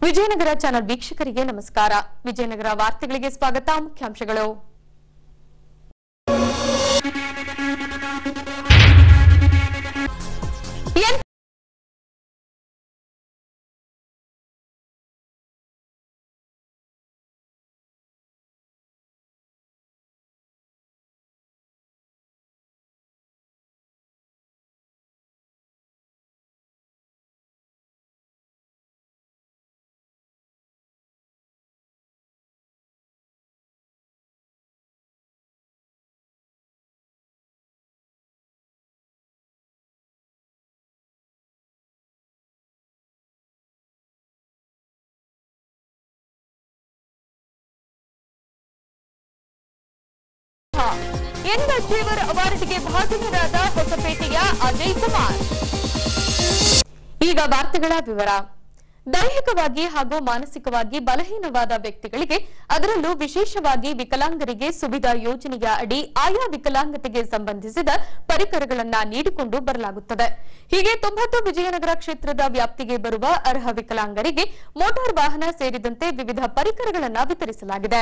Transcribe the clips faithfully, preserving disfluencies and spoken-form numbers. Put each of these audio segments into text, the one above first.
Vijayanagara channel ವೀಕ್ಷಕರಿಗೆ ನಮಸ್ಕಾರ. ವಿಜಯನಗರ ವಾರ್ತೆಗಳಿಗೆ ಸ್ವಾಗತ. ಮುಖ್ಯಾಂಶಗಳು. ಎನ್ ಅಚೀವರ್ ಅವಾರ್ಡ್ಗೆ ಭಾಜನರಾದ ಹೊಸಪೇಟೆಯ ಅಜಯ್ ಕುಮಾರ್. ಈಗ ವಾರ್ತೆಗಳ ವಿವರ. ದೈಹಿಕವಾಗಿ ಹಾಗೂ ಮಾನಸಿಕವಾಗಿ ಬಲಹೀನವಾದ ವ್ಯಕ್ತಿಗಳಿಗೆ, ಅದರಲ್ಲೂ ವಿಶೇಷವಾಗಿ ವಿಕಲಾಂಗರಿಗೆ ಸುವಿಧಾ ಯೋಜನೆಯ ಅಡಿ ಆಯಾ ವಿಕಲಾಂಗತೆಗೆ ಸಂಬಂಧಿಸಿದ ಪರಿಕರಗಳನ್ನು ನೀಡಿಕೊಂಡು ಬರಲಾಗುತ್ತದೆ. ಹೀಗೆ ತೊಂಬತ್ತು ವಿಜಯನಗರ ಕ್ಷೇತ್ರದ ವ್ಯಾಪ್ತಿಗೆ ಬರುವ ಅರ್ಹ ವಿಕಲಾಂಗರಿಗೆ ಮೋಟಾರ್ ವಾಹನ ಸೇರಿದಂತೆ ವಿವಿಧ ಪರಿಕರಗಳನ್ನು ವಿತರಿಸಲಾಗಿದೆ.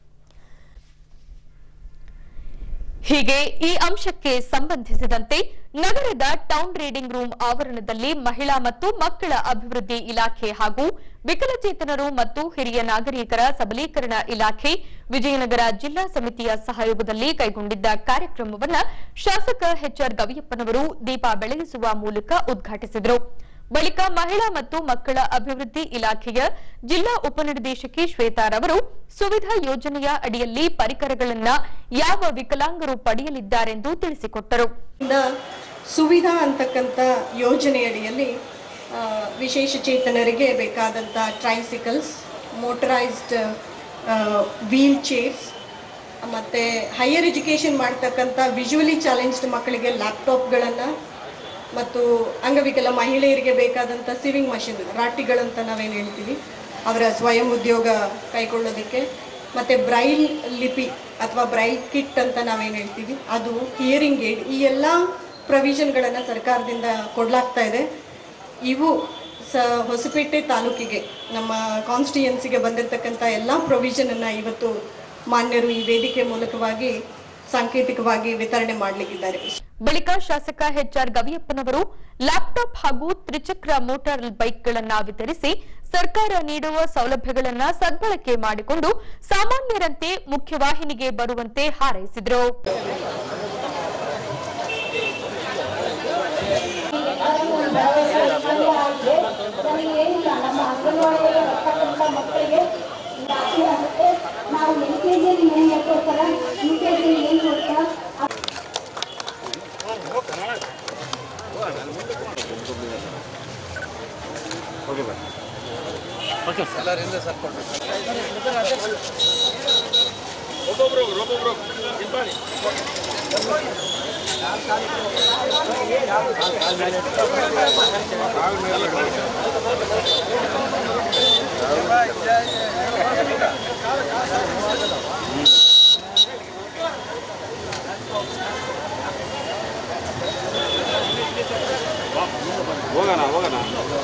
ಹೀಗೆ ಈ ಅಂಶಕ್ಕೆ ಸಂಬಂಧಿಸಿದಂತೆ ನಗರದ ಟೌನ್ ರೀಡಿಂಗ್ ರೂಮ್ ಆವರಣದಲ್ಲಿ ಮಹಿಳಾ ಮತ್ತು ಮಕ್ಕಳ ಅಭಿವೃದ್ಧಿ ಇಲಾಖೆ ಹಾಗೂ ವಿಕಲಚೇತನರು ಮತ್ತು ಹಿರಿಯ ನಾಗರಿಕರ ಸಬಲೀಕರಣ ಇಲಾಖೆ ವಿಜಯನಗರ ಜಿಲ್ಲಾ ಸಮಿತಿಯ ಸಹಯೋಗದಲ್ಲಿ ಕೈಗೊಂಡಿದ್ದ ಕಾರ್ಯಕ್ರಮವನ್ನು ಶಾಸಕ ಎಚ್ ಆರ್ ಗವಿಯಪ್ಪನವರು ದೀಪ ಬೆಳಗಿಸುವ ಮೂಲಕ ಉದ್ಘಾಟಿಸಿದರು. ಬಳಿಕ ಮಹಿಳಾ ಮತ್ತು ಮಕ್ಕಳ ಅಭಿವೃದ್ಧಿ ಇಲಾಖೆಯ ಜಿಲ್ಲಾ ಉಪನಿರ್ದೇಶಕಿ ಶ್ವೇತಾರವರು ಸುವಿಧಾ ಯೋಜನೆಯ ಅಡಿಯಲ್ಲಿ ಪರಿಕರಗಳನ್ನು ಯಾವ ವಿಕಲಾಂಗರು ಪಡೆಯಲಿದ್ದಾರೆಂದು ತಿಳಿಸಿಕೊಟ್ಟರು. ಸುವಿಧಾ ಅಂತಕ್ಕಂಥ ಯೋಜನೆಯಡಿಯಲ್ಲಿ ವಿಶೇಷ ಚೇತನರಿಗೆ ಬೇಕಾದಂಥ ಟ್ರೈಸಿಕಲ್ಸ್, ಮೋಟರೈಸ್ಡ್ ವೀಲ್ ಚೇರ್ಸ್ ಮತ್ತು ಹೈಯರ್ ಎಜುಕೇಷನ್ ಮಾಡ್ತಕ್ಕಂಥ ವಿಜುವಲಿ ಚಾಲೆಂಜ್ಡ್ ಮಕ್ಕಳಿಗೆ ಲ್ಯಾಪ್ಟಾಪ್ಗಳನ್ನು ಮತ್ತು ಅಂಗವಿಕಲ ಮಹಿಳೆಯರಿಗೆ ಬೇಕಾದಂಥ ಸಿವಿಂಗ್ ಮಷಿನ್, ರಾಟಿಗಳಂತ ನಾವೇನು ಹೇಳ್ತೀವಿ, ಅವರ ಸ್ವಯಂ ಉದ್ಯೋಗ ಕೈಗೊಳ್ಳೋದಕ್ಕೆ, ಮತ್ತು ಬ್ರೈಲ್ ಲಿಪಿ ಅಥವಾ ಬ್ರೈಲ್ ಕಿಟ್ ಅಂತ ನಾವೇನು ಹೇಳ್ತೀವಿ ಅದು, ಹಿಯರಿಂಗ್ ಏಡ್, ಈ ಎಲ್ಲ ಪ್ರೊವಿಷನ್ಗಳನ್ನು ಸರ್ಕಾರದಿಂದ ಕೊಡಲಾಗ್ತಾ ಇದೆ. ಇವು ಸ ಹೊಸಪೇಟೆ ತಾಲೂಕಿಗೆ, ನಮ್ಮ ಕಾನ್ಸ್ಟಿಟ್ಯೂಯನ್ಸಿಗೆ ಬಂದಿರತಕ್ಕಂಥ ಎಲ್ಲ ಪ್ರೊವಿಷನನ್ನು ಇವತ್ತು ಮಾನ್ಯರು ಈ ವೇದಿಕೆ ಮೂಲಕವಾಗಿ ಸಾಂಕೇತಿಕವಾಗಿ ವಿತರಣೆ ಮಾಡಲಿಕ್ಕಿದ್ದಾರೆ. ಬಳಿಕ ಶಾಸಕ ಎಚ್ ಆರ್ ಗವಿಯಪ್ಪನವರು ಲ್ಯಾಪ್ಟಾಪ್ ಹಾಗೂ ತ್ರಿಚಕ್ರ ಮೋಟಾರ್ ಬೈಕ್ಗಳನ್ನು ವಿತರಿಸಿ ಸರ್ಕಾರ ನೀಡುವ ಸೌಲಭ್ಯಗಳನ್ನು ಸದ್ಬಳಕೆ ಮಾಡಿಕೊಂಡು ಸಾಮಾನ್ಯರಂತೆ ಮುಖ್ಯವಾಹಿನಿಗೆ ಬರುವಂತೆ ಹಾರೈಸಿದರು. ಹೋಗೋಣ ಹೋಗೋಣ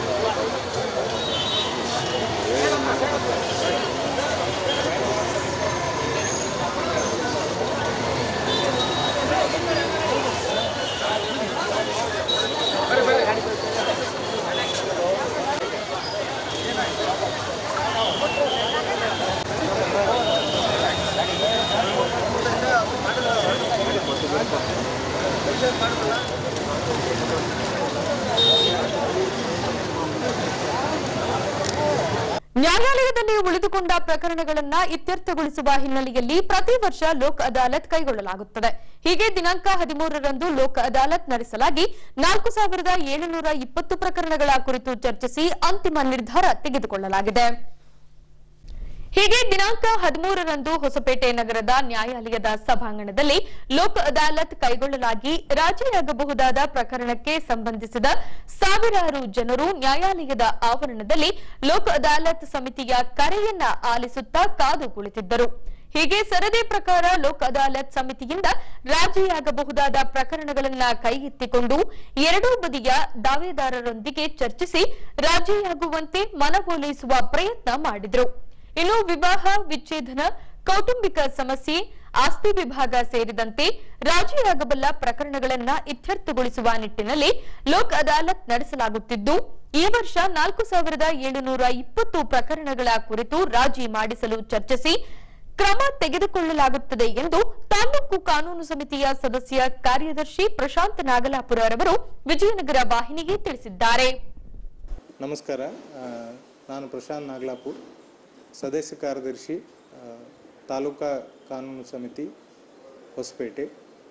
ನ್ಯಾಯಾಲಯದಲ್ಲಿ ಉಳಿದುಕೊಂಡ ಪ್ರಕರಣಗಳನ್ನು ಇತ್ಯರ್ಥಗೊಳಿಸುವ ಹಿನ್ನೆಲೆಯಲ್ಲಿ ಪ್ರತಿ ವರ್ಷ ಲೋಕ್ ಅದಾಲತ್ ಕೈಗೊಳ್ಳಲಾಗುತ್ತದೆ. ಹೀಗೆ ದಿನಾಂಕ ಹದಿಮೂರರಂದು ಲೋಕ್ ಅದಾಲತ್ ನಡೆಸಲಾಗಿ ನಾಲ್ಕು ಸಾವಿರದ ಏಳುನೂರ ಇಪ್ಪತ್ತು ಪ್ರಕರಣಗಳ ಕುರಿತು ಚರ್ಚಿಸಿ ಅಂತಿಮ ನಿರ್ಧಾರ ತೆಗೆದುಕೊಳ್ಳಲಾಗಿದೆ. ಹೀಗೆ ದಿನಾಂಕ ಹದಿಮೂರರಂದು ಹೊಸಪೇಟೆ ನಗರದ ನ್ಯಾಯಾಲಯದ ಸಭಾಂಗಣದಲ್ಲಿ ಲೋಕ್ ಅದಾಲತ್ ಕೈಗೊಳ್ಳಲಾಗಿ ರಾಜಿಯಾಗಬಹುದಾದ ಪ್ರಕರಣಕ್ಕೆ ಸಂಬಂಧಿಸಿದ ಸಾವಿರಾರು ಜನರು ನ್ಯಾಯಾಲಯದ ಆವರಣದಲ್ಲಿ ಲೋಕ್ ಅದಾಲತ್ ಸಮಿತಿಯ ಕರೆಯನ್ನ ಆಲಿಸುತ್ತಾ ಕಾದು ಕುಳಿತಿದ್ದರು. ಹೀಗೆ ಸರದಿ ಪ್ರಕಾರ ಲೋಕ್ ಅದಾಲತ್ ಸಮಿತಿಯಿಂದ ರಾಜಿಯಾಗಬಹುದಾದ ಪ್ರಕರಣಗಳನ್ನ ಕೈಗೆತ್ತಿಕೊಂಡು ಎರಡೂ ಬದಿಯ ದಾವೆದಾರರೊಂದಿಗೆ ಚರ್ಚಿಸಿ ರಾಜಿಯಾಗುವಂತೆ ಮನವೊಲಿಸುವ ಪ್ರಯತ್ನ ಮಾಡಿದ್ರು. ಇನ್ನು ವಿವಾಹ ವಿಚ್ಛೇದನ, ಕೌಟುಂಬಿಕ ಸಮಸ್ಯೆ, ಆಸ್ತಿ ವಿಭಾಗ ಸೇರಿದಂತೆ ರಾಜಿಯಾಗಬಲ್ಲ ಪ್ರಕರಣಗಳನ್ನು ಇತ್ಯರ್ಥಗೊಳಿಸುವ ನಿಟ್ಟಿನಲ್ಲಿ ಲೋಕ್ ಅದಾಲತ್ ನಡೆಸಲಾಗುತ್ತಿದ್ದು, ಈ ವರ್ಷ ನಾಲ್ಕು ಸಾವಿರದ ಏಳುನೂರ ಇಪ್ಪತ್ತು ಪ್ರಕರಣಗಳ ಕುರಿತು ರಾಜಿ ಮಾಡಿಸಲು ಚರ್ಚಿಸಿ ಕ್ರಮ ತೆಗೆದುಕೊಳ್ಳಲಾಗುತ್ತದೆ ಎಂದು ತಾಲೂಕು ಕಾನೂನು ಸಮಿತಿಯ ಸದಸ್ಯ ಕಾರ್ಯದರ್ಶಿ ಪ್ರಶಾಂತ್ ನಾಗಲಾಪುರ ರವರು ವಿಜಯನಗರ ವಾಹಿನಿಗೆ ತಿಳಿಸಿದ್ದಾರೆ. ನಮಸ್ಕಾರ, ನಾನು ಪ್ರಶಾಂತ್ ನಾಗಲಾಪುರ್, ಸದಸ್ಯ ಕಾರ್ಯದರ್ಶಿ, ತಾಲೂಕಾ ಕಾನೂನು ಸಮಿತಿ ಹೊಸಪೇಟೆ.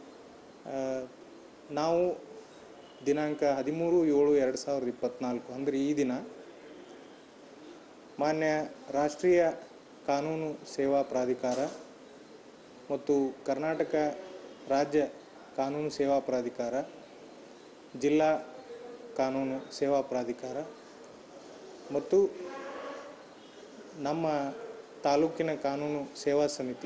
ನಾವು ದಿನಾಂಕ ಹದಿಮೂರು ಏಳು ಎರಡು ಸಾವಿರದ ಇಪ್ಪತ್ತ್ನಾಲ್ಕು ಅಂದರೆ ಈ ದಿನ ಮಾನ್ಯ ರಾಷ್ಟ್ರೀಯ ಕಾನೂನು ಸೇವಾ ಪ್ರಾಧಿಕಾರ ಮತ್ತು ಕರ್ನಾಟಕ ರಾಜ್ಯ ಕಾನೂನು ಸೇವಾ ಪ್ರಾಧಿಕಾರ, ಜಿಲ್ಲಾ ಕಾನೂನು ಸೇವಾ ಪ್ರಾಧಿಕಾರ ಮತ್ತು ನಮ್ಮ ತಾಲೂಕಿನ ಕಾನೂನು ಸೇವಾ ಸಮಿತಿ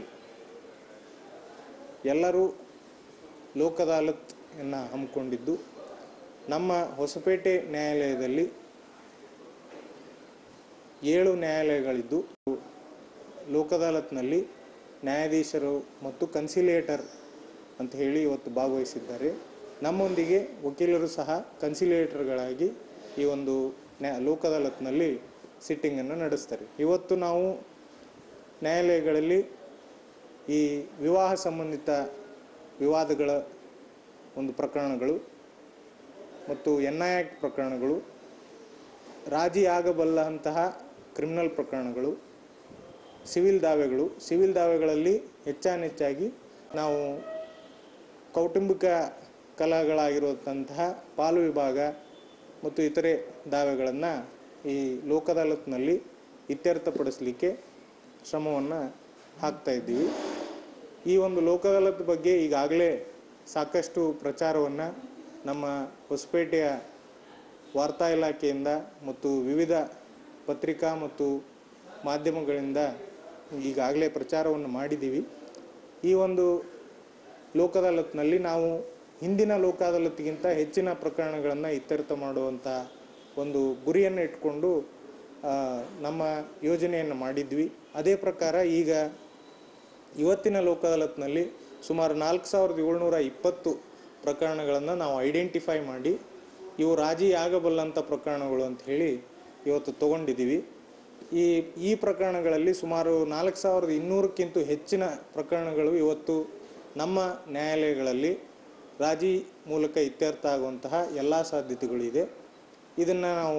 ಎಲ್ಲರೂ ಲೋಕ್ ಅದಾಲತ್‌ನ್ನು ಹಮ್ಮಿಕೊಂಡಿದ್ದು, ನಮ್ಮ ಹೊಸಪೇಟೆ ನ್ಯಾಯಾಲಯದಲ್ಲಿ ಏಳು ನ್ಯಾಯಾಲಯಗಳಿದ್ದು, ಲೋಕ್ ಅದಾಲತ್‌ನಲ್ಲಿ ನ್ಯಾಯಾಧೀಶರು ಮತ್ತು ಕನ್ಸಿಲೇಟರ್ ಅಂತ ಹೇಳಿ ಇವತ್ತು ಭಾಗವಹಿಸಿದ್ದಾರೆ. ನಮ್ಮೊಂದಿಗೆ ವಕೀಲರು ಸಹ ಕನ್ಸಿಲೇಟರ್ಗಳಾಗಿ ಈ ಒಂದು ನ್ಯಾ ಲೋಕ್ ಅದಾಲತ್‌ನಲ್ಲಿ ಸಿಟ್ಟಿಂಗನ್ನು ನಡೆಸ್ತಾರೆ. ಇವತ್ತು ನಾವು ನ್ಯಾಯಾಲಯಗಳಲ್ಲಿ ಈ ವಿವಾಹ ಸಂಬಂಧಿತ ವಿವಾದಗಳ ಒಂದು ಪ್ರಕರಣಗಳು ಮತ್ತು ಎನ್ ಐ ಆಕ್ಟ್ ಪ್ರಕರಣಗಳು, ರಾಜಿಯಾಗಬಲ್ಲಂತಹ ಕ್ರಿಮಿನಲ್ ಪ್ರಕರಣಗಳು, ಸಿವಿಲ್ ದಾವೆಗಳು, ಸಿವಿಲ್ ದಾವೆಗಳಲ್ಲಿ ಹೆಚ್ಚಾನೆಚ್ಚಾಗಿ ನಾವು ಕೌಟುಂಬಿಕ ಕಲಹಗಳಾಗಿರುವಂತಹ ಪಾಲು ವಿಭಾಗ ಮತ್ತು ಇತರೆ ದಾವೆಗಳನ್ನು ಈ ಲೋಕ್ ಅದಾಲತ್‌ನಲ್ಲಿ ಇತ್ಯರ್ಥಪಡಿಸಲಿಕ್ಕೆ ಶ್ರಮವನ್ನು ಹಾಕ್ತಾ ಇದ್ದೀವಿ. ಈ ಒಂದು ಲೋಕ್ ಅದಾಲತ್ ಬಗ್ಗೆ ಈಗಾಗಲೇ ಸಾಕಷ್ಟು ಪ್ರಚಾರವನ್ನು ನಮ್ಮ ಹೊಸಪೇಟೆಯ ವಾರ್ತಾ ಇಲಾಖೆಯಿಂದ ಮತ್ತು ವಿವಿಧ ಪತ್ರಿಕಾ ಮತ್ತು ಮಾಧ್ಯಮಗಳಿಂದ ಈಗಾಗಲೇ ಪ್ರಚಾರವನ್ನು ಮಾಡಿದ್ದೀವಿ. ಈ ಒಂದು ಲೋಕ್ ಅದಾಲತ್‌ನಲ್ಲಿ ನಾವು ಹಿಂದಿನ ಲೋಕ್ ಅದಾಲತ್ಗಿಂತ ಹೆಚ್ಚಿನ ಪ್ರಕರಣಗಳನ್ನು ಇತ್ಯರ್ಥ ಮಾಡುವಂಥ ಒಂದು ಗುರಿಯನ್ನು ಇಟ್ಕೊಂಡು ನಮ್ಮ ಯೋಜನೆಯನ್ನು ಮಾಡಿದ್ವಿ. ಅದೇ ಪ್ರಕಾರ ಈಗ ಇವತ್ತಿನ ಲೋಕ್ ಅದಾಲತ್‌ನಲ್ಲಿ ಸುಮಾರು ನಾಲ್ಕು ಸಾವಿರದ ಏಳ್ನೂರ ಇಪ್ಪತ್ತು ಪ್ರಕರಣಗಳನ್ನು ನಾವು ಐಡೆಂಟಿಫೈ ಮಾಡಿ ಇವು ರಾಜಿ ಆಗಬಲ್ಲಂಥ ಪ್ರಕರಣಗಳು ಅಂತ ಹೇಳಿ ಇವತ್ತು ತಗೊಂಡಿದ್ದೀವಿ. ಈ ಈ ಪ್ರಕರಣಗಳಲ್ಲಿ ಸುಮಾರು ನಾಲ್ಕು ಸಾವಿರದ ಇನ್ನೂರಕ್ಕಿಂತ ಹೆಚ್ಚಿನ ಪ್ರಕರಣಗಳು ಇವತ್ತು ನಮ್ಮ ನ್ಯಾಯಾಲಯಗಳಲ್ಲಿ ರಾಜಿ ಮೂಲಕ ಇತ್ಯರ್ಥ ಆಗುವಂತಹ ಎಲ್ಲ ಸಾಧ್ಯತೆಗಳಿದೆ. ಇದನ್ನು ನಾವು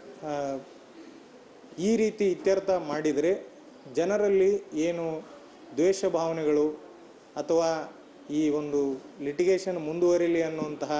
ಈ ರೀತಿ ಇತ್ಯರ್ಥ ಮಾಡಿದರೆ ಜನರಲ್ಲಿ ಏನು ದ್ವೇಷ ಭಾವನೆಗಳು ಅಥವಾ ಈ ಒಂದು ಲಿಟಿಗೇಷನ್ ಮುಂದುವರಿಲಿ ಅನ್ನುವಂತಹ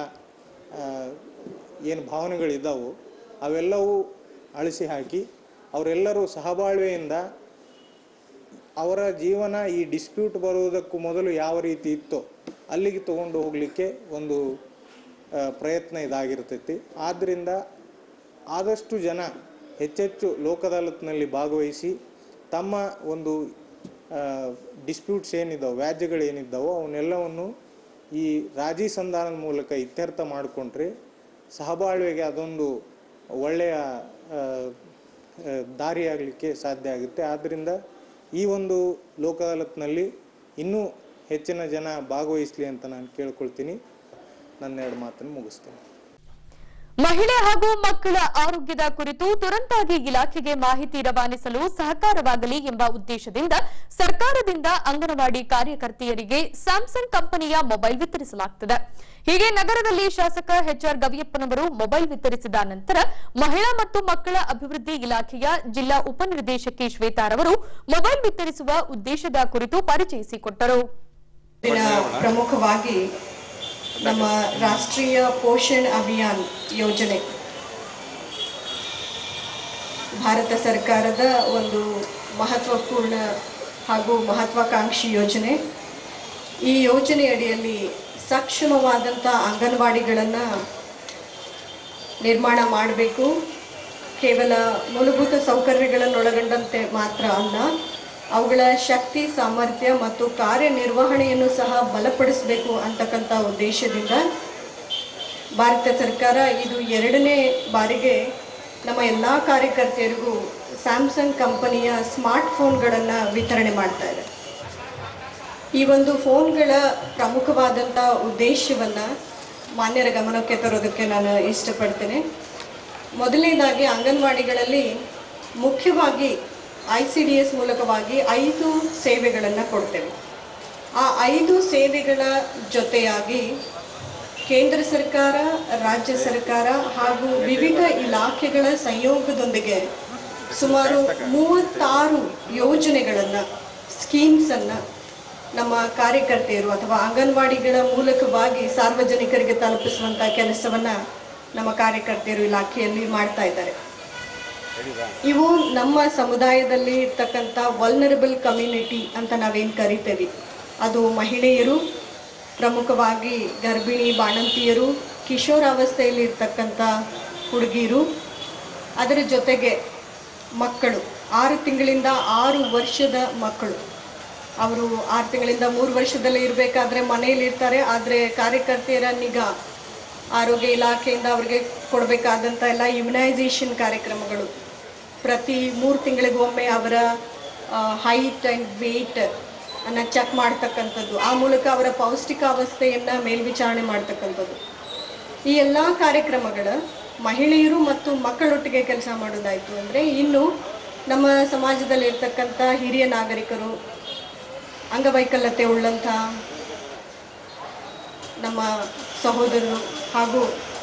ಏನು ಭಾವನೆಗಳಿದ್ದಾವೋ ಅವೆಲ್ಲವೂ ಅಳಿಸಿ ಹಾಕಿ ಅವರೆಲ್ಲರೂ ಸಹಬಾಳ್ವೆಯಿಂದ ಅವರ ಜೀವನ ಈ ಡಿಸ್ಪ್ಯೂಟ್ ಬರುವುದಕ್ಕೂ ಮೊದಲು ಯಾವ ರೀತಿ ಇತ್ತೋ ಅಲ್ಲಿಗೆ ತಗೊಂಡು ಹೋಗಲಿಕ್ಕೆ ಒಂದು ಪ್ರಯತ್ನ ಇದಾಗಿರ್ತೈತಿ. ಆದ್ದರಿಂದ ಆದಷ್ಟು ಜನ ಹೆಚ್ಚೆಚ್ಚು ಲೋಕ್ ಅದಾಲತ್‌ನಲ್ಲಿ ಭಾಗವಹಿಸಿ ತಮ್ಮ ಒಂದು ಡಿಸ್ಪ್ಯೂಟ್ಸ್ ಏನಿದ್ದಾವೆ, ವ್ಯಾಜ್ಯಗಳೇನಿದ್ದಾವೋ ಅವನ್ನೆಲ್ಲವನ್ನು ಈ ರಾಜಿ ಸಂಧಾನದ ಮೂಲಕ ಇತ್ಯರ್ಥ ಮಾಡಿಕೊಂಡ್ರೆ ಸಹಬಾಳ್ವೆಗೆ ಅದೊಂದು ಒಳ್ಳೆಯ ದಾರಿಯಾಗಲಿಕ್ಕೆ ಸಾಧ್ಯ ಆಗುತ್ತೆ. ಆದ್ದರಿಂದ ಈ ಒಂದು ಲೋಕ್ ಅದಾಲತ್‌ನಲ್ಲಿ ಇನ್ನೂ ಹೆಚ್ಚಿನ ಜನ ಭಾಗವಹಿಸಲಿ ಅಂತ ನಾನು ಕೇಳ್ಕೊಳ್ತೀನಿ. ನನ್ನ ಎರಡು ಮಾತನ್ನು ಮುಗಿಸ್ತೇನೆ. ಮಹಿಳೆ ಹಾಗೂ ಮಕ್ಕಳ ಆರೋಗ್ಯದ ಕುರಿತು ತುರಂತಾಗಿ ಇಲಾಖೆಗೆ ಮಾಹಿತಿ ರವಾನಿಸಲು ಸಹಕಾರವಾಗಲಿ ಎಂಬ ಉದ್ದೇಶದಿಂದ ಸರ್ಕಾರದಿಂದ ಅಂಗನವಾಡಿ ಕಾರ್ಯಕರ್ತೆಯರಿಗೆ ಸ್ಯಾಮ್ಸಂಗ್ ಕಂಪನಿಯ ಮೊಬೈಲ್ ವಿತರಿಸಲಾಗುತ್ತದೆ. ಹೀಗೆ ನಗರದಲ್ಲಿ ಶಾಸಕ ಎಚ್ ಆರ್ ಗವಿಯಪ್ಪನವರು ಮೊಬೈಲ್ ವಿತರಿಸಿದ ನಂತರ ಮಹಿಳಾ ಮತ್ತು ಮಕ್ಕಳ ಅಭಿವೃದ್ಧಿ ಇಲಾಖೆಯ ಜಿಲ್ಲಾ ಉಪನಿರ್ದೇಶಕಿ ಶ್ವೇತಾರವರು ಮೊಬೈಲ್ ವಿತರಿಸುವ ಉದ್ದೇಶದ ಕುರಿತು ಪರಿಚಯಿಸಿಕೊಟ್ಟರು. ಪ್ರಮುಖವಾಗಿ ನಮ್ಮ ರಾಷ್ಟ್ರೀಯ ಪೋಷಣ್ ಅಭಿಯಾನ್ ಯೋಜನೆ ಭಾರತ ಸರ್ಕಾರದ ಒಂದು ಮಹತ್ವಪೂರ್ಣ ಹಾಗೂ ಮಹತ್ವಾಕಾಂಕ್ಷಿ ಯೋಜನೆ. ಈ ಯೋಜನೆಯಡಿಯಲ್ಲಿ ಸಕ್ಷಮವಾದಂಥ ಅಂಗನವಾಡಿಗಳನ್ನು ನಿರ್ಮಾಣ ಮಾಡಬೇಕು. ಕೇವಲ ಮೂಲಭೂತ ಸೌಕರ್ಯಗಳನ್ನು ಒಳಗೊಂಡಂತೆ ಮಾತ್ರ ಅಲ್ಲ, ಅವುಗಳ ಶಕ್ತಿ ಸಾಮರ್ಥ್ಯ ಮತ್ತು ಕಾರ್ಯನಿರ್ವಹಣೆಯನ್ನು ಸಹ ಬಲಪಡಿಸಬೇಕು ಅಂತಕ್ಕಂಥ ಉದ್ದೇಶದಿಂದ ಭಾರತ ಸರ್ಕಾರ ಇದು ಎರಡನೇ ಬಾರಿಗೆ ನಮ್ಮ ಎಲ್ಲ ಕಾರ್ಯಕರ್ತೆಯರಿಗೂ ಸ್ಯಾಮ್ಸಂಗ್ ಕಂಪನಿಯ ಸ್ಮಾರ್ಟ್ ಫೋನ್ಗಳನ್ನು ವಿತರಣೆ ಮಾಡ್ತಾ ಇದೆ. ಈ ಒಂದು ಫೋನ್ಗಳ ಪ್ರಮುಖವಾದಂಥ ಉದ್ದೇಶವನ್ನು ಮಾನ್ಯರ ಗಮನಕ್ಕೆ ತರೋದಕ್ಕೆ ನಾನು ಇಷ್ಟಪಡ್ತೇನೆ. ಮೊದಲನೇದಾಗಿ ಅಂಗನವಾಡಿಗಳಲ್ಲಿ ಮುಖ್ಯವಾಗಿ ಐ ಸಿ ಡಿ ಎಸ್ ಮೂಲಕವಾಗಿ ಐದು ಸೇವೆಗಳನ್ನು ಕೊಡ್ತೇವೆ. ಆ ಐದು ಸೇವೆಗಳ ಜೊತೆಯಾಗಿ ಕೇಂದ್ರ ಸರ್ಕಾರ, ರಾಜ್ಯ ಸರ್ಕಾರ ಹಾಗೂ ವಿವಿಧ ಇಲಾಖೆಗಳ ಸಂಯೋಗದೊಂದಿಗೆ ಸುಮಾರು ಮೂವತ್ತಾರು ಯೋಜನೆಗಳನ್ನು, ಸ್ಕೀಮ್ಸನ್ನು ನಮ್ಮ ಕಾರ್ಯಕರ್ತೆಯರು ಅಥವಾ ಅಂಗನವಾಡಿಗಳ ಮೂಲಕವಾಗಿ ಸಾರ್ವಜನಿಕರಿಗೆ ತಲುಪಿಸುವಂಥ ಕೆಲಸವನ್ನು ನಮ್ಮ ಕಾರ್ಯಕರ್ತೆಯರು ಇಲಾಖೆಯಲ್ಲಿ ಮಾಡ್ತಾ ಇದ್ದಾರೆ. ಇವು ನಮ್ಮ ಸಮುದಾಯದಲ್ಲಿ ಇರ್ತಕ್ಕಂಥ ವಲ್ನರಬಲ್ ಕಮ್ಯುನಿಟಿ ಅಂತ ನಾವೇನು ಕರಿತೇವೆ, ಅದು ಮಹಿಳೆಯರು, ಪ್ರಮುಖವಾಗಿ ಗರ್ಭಿಣಿ ಬಾಣಂತಿಯರು, ಕಿಶೋರಾವಸ್ಥೆಯಲ್ಲಿ ಇರ್ತಕ್ಕಂಥ ಹುಡುಗಿಯರು, ಅದರ ಜೊತೆಗೆ ಮಕ್ಕಳು, ಆರು ತಿಂಗಳಿಂದ ಆರು ವರ್ಷದ ಮಕ್ಕಳು. ಅವರು ಆರು ತಿಂಗಳಿಂದ ಮೂರು ವರ್ಷದಲ್ಲೇ ಇರಬೇಕಾದ್ರೆ ಮನೆಯಲ್ಲಿ ಇರ್ತಾರೆ. ಆದರೆ ಕಾರ್ಯಕರ್ತೆಯರ ನಿಗಾ, ಆರೋಗ್ಯ ಇಲಾಖೆಯಿಂದ ಅವರಿಗೆ ಕೊಡಬೇಕಾದಂಥ ಎಲ್ಲ ಇಮ್ಯುನೈಸೇಷನ್ ಕಾರ್ಯಕ್ರಮಗಳು, ಪ್ರತಿ ಮೂರು ತಿಂಗಳಿಗೊಮ್ಮೆ ಅವರ ಹೈಟ್ ಆ್ಯಂಡ್ ವೇಟ್ ಅನ್ನು ಚೆಕ್ ಮಾಡ್ತಕ್ಕಂಥದ್ದು, ಆ ಮೂಲಕ ಅವರ ಪೌಷ್ಟಿಕಾವಸ್ಥೆಯನ್ನು ಮೇಲ್ವಿಚಾರಣೆ ಮಾಡ್ತಕ್ಕಂಥದ್ದು, ಈ ಎಲ್ಲ ಕಾರ್ಯಕ್ರಮಗಳ ಮಹಿಳೆಯರು ಮತ್ತು ಮಕ್ಕಳೊಟ್ಟಿಗೆ ಕೆಲಸ ಮಾಡೋದಾಯಿತು ಅಂದರೆ ಇನ್ನು ನಮ್ಮ ಸಮಾಜದಲ್ಲಿರ್ತಕ್ಕಂಥ ಹಿರಿಯ ನಾಗರಿಕರು, ಅಂಗವೈಕಲ್ಯತೆ ಉಳ್ಳಂಥ ನಮ್ಮ ಸಹೋದರರು ಹಾಗೂ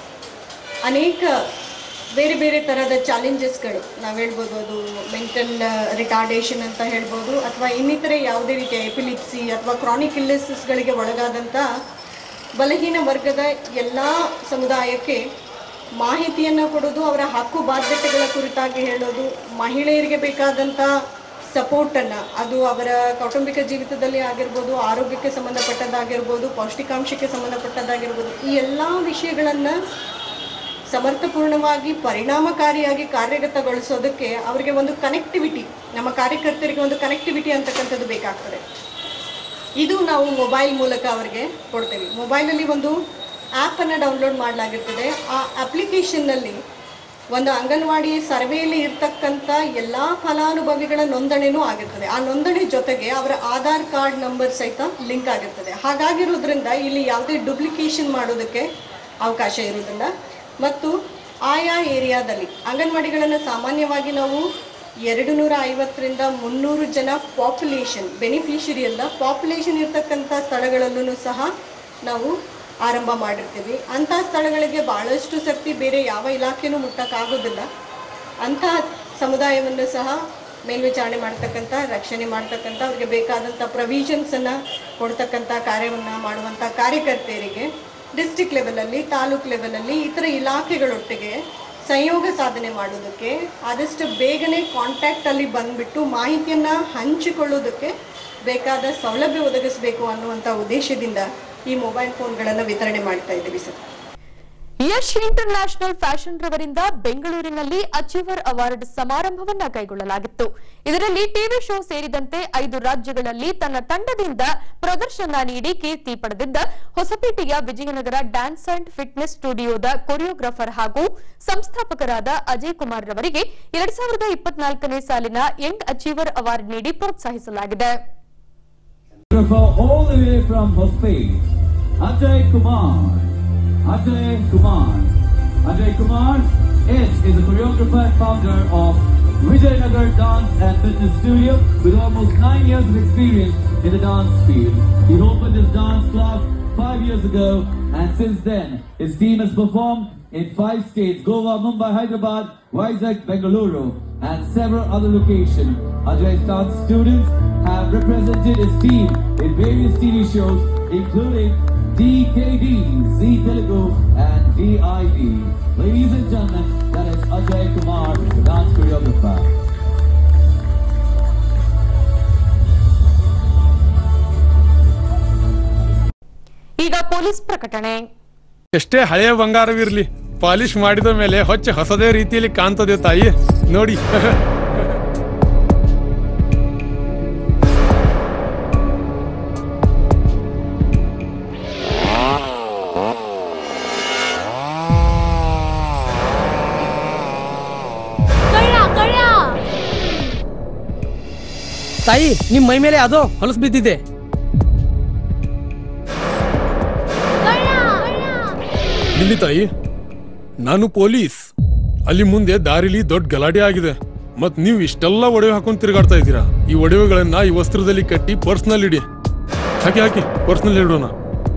ಅನೇಕ ಬೇರೆ ಬೇರೆ ಥರದ ಚಾಲೆಂಜಸ್ಗಳು, ನಾವು ಹೇಳ್ಬೋದು ಅದು ಮೆಂಟಲ್ ರಿಟಾರ್ಡೇಷನ್ ಅಂತ ಹೇಳ್ಬೋದು, ಅಥವಾ ಇನ್ನಿತರೆ ಯಾವುದೇ ರೀತಿಯ ಎಪಿಲಿಪ್ಸಿ ಅಥವಾ ಕ್ರಾನಿಕ್ ಇಲ್ನೆಸ್ಗಳಿಗೆ ಒಳಗಾದಂಥ ಬಲಹೀನ ವರ್ಗದ ಎಲ್ಲ ಸಮುದಾಯಕ್ಕೆ ಮಾಹಿತಿಯನ್ನು ಕೊಡೋದು, ಅವರ ಹಕ್ಕು ಬಾಧ್ಯತೆಗಳ ಕುರಿತಾಗಿ ಹೇಳೋದು, ಮಹಿಳೆಯರಿಗೆ ಬೇಕಾದಂಥ ಸಪೋರ್ಟನ್ನು, ಅದು ಅವರ ಕೌಟುಂಬಿಕ ಜೀವಿತದಲ್ಲಿ ಆಗಿರ್ಬೋದು, ಆರೋಗ್ಯಕ್ಕೆ ಸಂಬಂಧಪಟ್ಟದ್ದಾಗಿರ್ಬೋದು, ಪೌಷ್ಟಿಕಾಂಶಕ್ಕೆ ಸಂಬಂಧಪಟ್ಟದ್ದಾಗಿರ್ಬೋದು, ಈ ಎಲ್ಲ ವಿಷಯಗಳನ್ನು ಸಮರ್ಥಪೂರ್ಣವಾಗಿ ಪರಿಣಾಮಕಾರಿಯಾಗಿ ಕಾರ್ಯಗತಗೊಳಿಸೋದಕ್ಕೆ ಅವರಿಗೆ ಒಂದು ಕನೆಕ್ಟಿವಿಟಿ, ನಮ್ಮ ಕಾರ್ಯಕರ್ತರಿಗೆ ಒಂದು ಕನೆಕ್ಟಿವಿಟಿ ಅಂತಕ್ಕಂಥದ್ದು ಬೇಕಾಗ್ತದೆ. ಇದು ನಾವು ಮೊಬೈಲ್ ಮೂಲಕ ಅವರಿಗೆ ಕೊಡ್ತೇವೆ. ಮೊಬೈಲಲ್ಲಿ ಒಂದು ಆ್ಯಪನ್ನು ಡೌನ್ಲೋಡ್ ಮಾಡಲಾಗಿರ್ತದೆ. ಆ ಅಪ್ಲಿಕೇಶನ್ನಲ್ಲಿ ಒಂದು ಅಂಗನವಾಡಿ ಸರ್ವೆಯಲ್ಲಿ ಇರ್ತಕ್ಕಂಥ ಎಲ್ಲ ಫಲಾನುಭವಿಗಳ ನೋಂದಣಿನೂ ಆಗಿರ್ತದೆ. ಆ ನೋಂದಣಿ ಜೊತೆಗೆ ಅವರ ಆಧಾರ್ ಕಾರ್ಡ್ ನಂಬರ್ ಸಹಿತ ಲಿಂಕ್ ಆಗಿರ್ತದೆ. ಹಾಗಾಗಿರೋದ್ರಿಂದ ಇಲ್ಲಿ ಯಾವುದೇ ಡುಪ್ಲಿಕೇಶನ್ ಮಾಡೋದಕ್ಕೆ ಅವಕಾಶ ಇರೋದಿಲ್ಲ. ಮತ್ತು ಆಯಾ ಏರಿಯಾದಲ್ಲಿ ಅಂಗನವಾಡಿಗಳನ್ನು ಸಾಮಾನ್ಯವಾಗಿ ನಾವು ಎರಡು ನೂರ ಐವತ್ತರಿಂದ ಮುನ್ನೂರು ಜನ ಪಾಪ್ಯುಲೇಷನ್, ಬೆನಿಫಿಷರಿ ಅಲ್ಲ, ಪಾಪ್ಯುಲೇಷನ್ ಇರ್ತಕ್ಕಂಥ ಸ್ಥಳಗಳಲ್ಲೂ ಸಹ ನಾವು ಆರಂಭ ಮಾಡಿರ್ತೀವಿ. ಅಂಥ ಸ್ಥಳಗಳಿಗೆ ಭಾಳಷ್ಟು ಸರ್ತಿ ಬೇರೆ ಯಾವ ಇಲಾಖೆನೂ ಮುಟ್ಟಕ್ಕಾಗೋದಿಲ್ಲ. ಅಂಥ ಸಮುದಾಯವನ್ನು ಸಹ ಮೇಲ್ವಿಚಾರಣೆ ಮಾಡ್ತಕ್ಕಂಥ, ರಕ್ಷಣೆ ಮಾಡ್ತಕ್ಕಂಥ, ಅವ್ರಿಗೆ ಬೇಕಾದಂಥ ಪ್ರೊವಿಷನ್ಸನ್ನು ಕೊಡ್ತಕ್ಕಂಥ ಕಾರ್ಯವನ್ನು ಮಾಡುವಂಥ ಕಾರ್ಯಕರ್ತೆಯರಿಗೆ ಡಿಸ್ಟ್ರಿಕ್ಟ್ ಲೆವೆಲಲ್ಲಿ, ತಾಲೂಕು ಲೆವೆಲಲ್ಲಿ ಇತರ ಇಲಾಖೆಗಳೊಟ್ಟಿಗೆ ಸಂಯೋಗ ಸಾಧನೆ ಮಾಡೋದಕ್ಕೆ, ಆದಷ್ಟು ಬೇಗನೆ ಕಾಂಟ್ಯಾಕ್ಟಲ್ಲಿ ಬಂದುಬಿಟ್ಟು ಮಾಹಿತಿಯನ್ನು ಹಂಚಿಕೊಳ್ಳೋದಕ್ಕೆ ಬೇಕಾದ ಸೌಲಭ್ಯ ಒದಗಿಸಬೇಕು ಅನ್ನುವಂಥ ಉದ್ದೇಶದಿಂದ ಈ ಮೊಬೈಲ್ ಫೋನ್ಗಳನ್ನು ವಿತರಣೆ ಮಾಡ್ತಾ ಇದ್ದೀವಿ sir. Yash international fashion ರವರಿಂದ ಬೆಂಗಳೂರಿನಲ್ಲಿ ಅಚೀವರ್ ಅವಾರ್ಡ್ ಸಮಾರಂಭವನ್ನ ಕೈಗೊಳ್ಳಲಾಗಿತ್ತು. ಇದರಲ್ಲಿ ಟಿವಿ ಶೋ ಸೇರಿದಂತೆ ಐದು ರಾಜ್ಯಗಳಲ್ಲಿ ತನ್ನ ತಂಡದಿಂದ ಪ್ರದರ್ಶನ ನೀಡಿ ಕೀರ್ತಿ ಪಡೆದಿದ್ದ ಹೊಸಪೇಟೆಯ ವಿಜಯನಗರ ಡ್ಯಾನ್ಸ್ ಅಂಡ್ ಫಿಟ್ನೆಸ್ ಸ್ಟುಡಿಯೋದ ಕೊರಿಯೋಗ್ರಾಫರ್ ಹಾಗೂ ಸಂಸ್ಥಾಪಕರಾದ ಅಜಯ್ ಕುಮಾರ್ ರವರಿಗೆ ಎರಡ್ ಸಾವಿರದ ಇಪ್ಪತ್ನಾಲ್ಕನೇ ಸಾಲಿನ ಯಂಗ್ ಅಚೀವರ್ ಅವಾರ್ಡ್ ನೀಡಿ ಪ್ರೋತ್ಸಾಹಿಸಲಾಗಿದೆ. Ajay Kumar. Ajay Kumar. Ajay Kumar is, is a choreographer and founder of Vijayanagar Dance and Fitness Studio with almost nine years of experience in the dance field. He opened his dance class five years ago, and since then his team has performed in five states: Goa, Mumbai, Hyderabad, Vizag, Bengaluru, and several other locations. Ajay's dance students have represented his team in various T V shows including D K D, Z Telugu, and D I D. Ladies and gentlemen, that is Ajay Kumar, the dance choreographer. ಈಗ police ಪ್ರಕಟಣೆ. ಎಷ್ಟೇ ಹಳೆಯ ಬಂಗಾರವಿರಲಿ, polish ಮಾಡಿದ ಮೇಲೆ ಹೊಚ್ಚ ಹೊಸದೇ ರೀತಿಯಲ್ಲಿ ಕಾಣ್ತದೆ ತಾಯಿ ನೋಡಿ. ತಾಯಿ ನಿಮ್ ಮೈ ಮೇಲೆ ಅದೋ ಹೊಲಸು ಬಿದ್ದಿದೆ. ಇಲ್ಲಿ ತಾಯಿ, ನಾನು ಪೊಲೀಸ್. ಅಲ್ಲಿ ಮುಂದೆ ದಾರಿಲಿ ದೊಡ್ಡ ಗಲಾಟೆ ಆಗಿದೆ, ಮತ್ ನೀವು ಇಷ್ಟೆಲ್ಲ ಒಡವೆ ಹಾಕೊಂಡು ತಿರುಗಾಡ್ತಾ ಇದ್ದೀರಾ. ಈ ಒಡವೆಗಳನ್ನ ಈ ವಸ್ತ್ರದಲ್ಲಿ ಕಟ್ಟಿ ಪರ್ಸ್ನಲ್ ಇಡಿ. ಹಾಕಿ ಹಾಕಿ ಪರ್ಸ್ನಲ್ ಇಡೋಣ.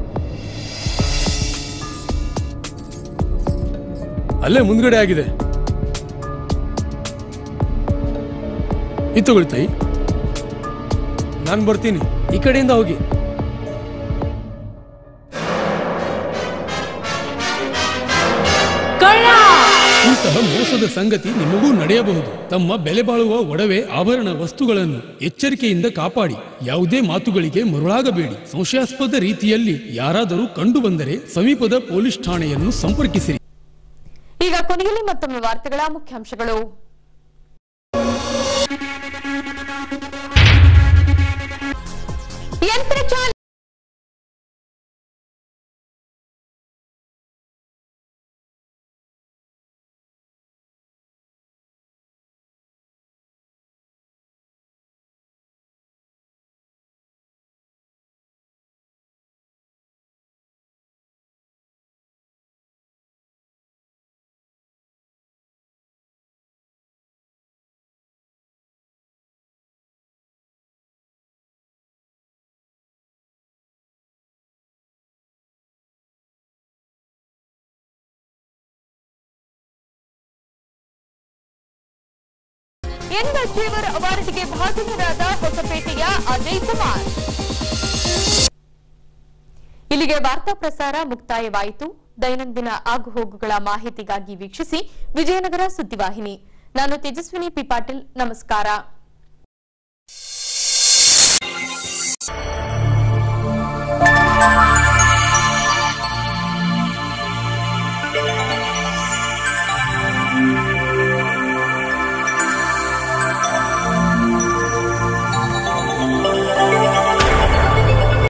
ಅಲ್ಲೇ ಮುಂದ್ಗಡೆ ಆಗಿದೆ. ಇದು ತಗೊಳ್ಳಿ ತಾಯಿ. ನಾನು ಬರ್ತೀನಿ. ಈ ಕಡೆಯಿಂದ ಹೋಗಿ. ಇಂತಹ ಮೋಸದ ಸಂಗತಿ ನಿಮಗೂ ನಡೆಯಬಹುದು. ತಮ್ಮ ಬೆಲೆ ಬಾಳುವ ಒಡವೆ ಆಭರಣ ವಸ್ತುಗಳನ್ನು ಎಚ್ಚರಿಕೆಯಿಂದ ಕಾಪಾಡಿ. ಯಾವುದೇ ಮಾತುಗಳಿಗೆ ಮರುಳಾಗಬೇಡಿ. ಸಂಶಯಾಸ್ಪದ ರೀತಿಯಲ್ಲಿ ಯಾರಾದರೂ ಕಂಡು ಬಂದರೆ ಸಮೀಪದ ಪೊಲೀಸ್ ಠಾಣೆಯನ್ನು ಸಂಪರ್ಕಿಸಿರಿ. ಈಗ ಕೊನೆಯಲ್ಲಿ ಮತ್ತೊಮ್ಮೆ ವಾರ್ತೆಗಳ ಮುಖ್ಯಾಂಶಗಳು. ಯಂತ್ರ ಎನ್ ಅಚೀವರ್ ಅವಾರ್ಡ್ಗೆ ಭಾಜನರಾದ ಹೊಸಪೇಟೆಯ ಅಜಯ್ ಕುಮಾರ್. ಇಲ್ಲಿಗೆ ವಾರ್ತಾ ಪ್ರಸಾರ ಮುಕ್ತಾಯವಾಯಿತು. ದೈನಂದಿನ ಆಗುಹೋಗುಗಳ ಮಾಹಿತಿಗಾಗಿ ವೀಕ್ಷಿಸಿ ವಿಜಯನಗರ ಸುದ್ದಿವಾಹಿನಿ. ನಾನು ತೇಜಸ್ವಿನಿ ಪಿ ಪಾಟೀಲ್. ನಮಸ್ಕಾರ.